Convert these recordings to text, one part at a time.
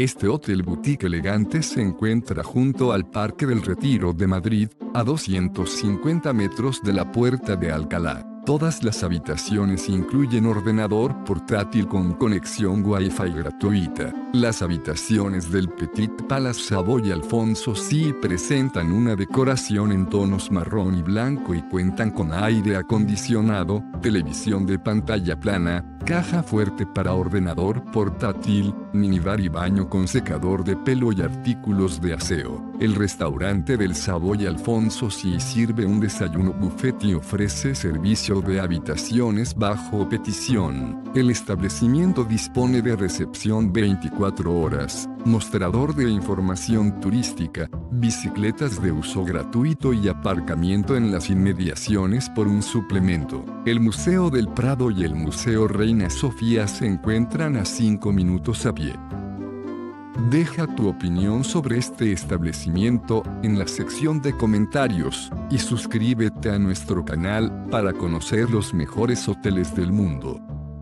Este hotel boutique elegante se encuentra junto al Parque del Retiro de Madrid, a 250 metros de la Puerta de Alcalá. Todas las habitaciones incluyen ordenador portátil con conexión Wi-Fi gratuita. Las habitaciones del Petit Palace Savoy Alfonso sí presentan una decoración en tonos marrón y blanco y cuentan con aire acondicionado, televisión de pantalla plana, caja fuerte para ordenador portátil, minibar y baño con secador de pelo y artículos de aseo. El restaurante del Savoy Alfonso sí sirve un desayuno buffet y ofrece servicio de habitaciones bajo petición. El establecimiento dispone de recepción 24 horas, mostrador de información turística, bicicletas de uso gratuito y aparcamiento en las inmediaciones por un suplemento. El Museo del Prado y el Museo Reina Sofía se encuentran a 5 minutos a pie. Deja tu opinión sobre este establecimiento en la sección de comentarios y suscríbete a nuestro canal para conocer los mejores hoteles del mundo.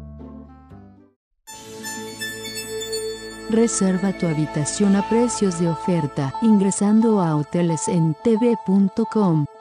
Reserva tu habitación a precios de oferta ingresando a hotelesentv.com.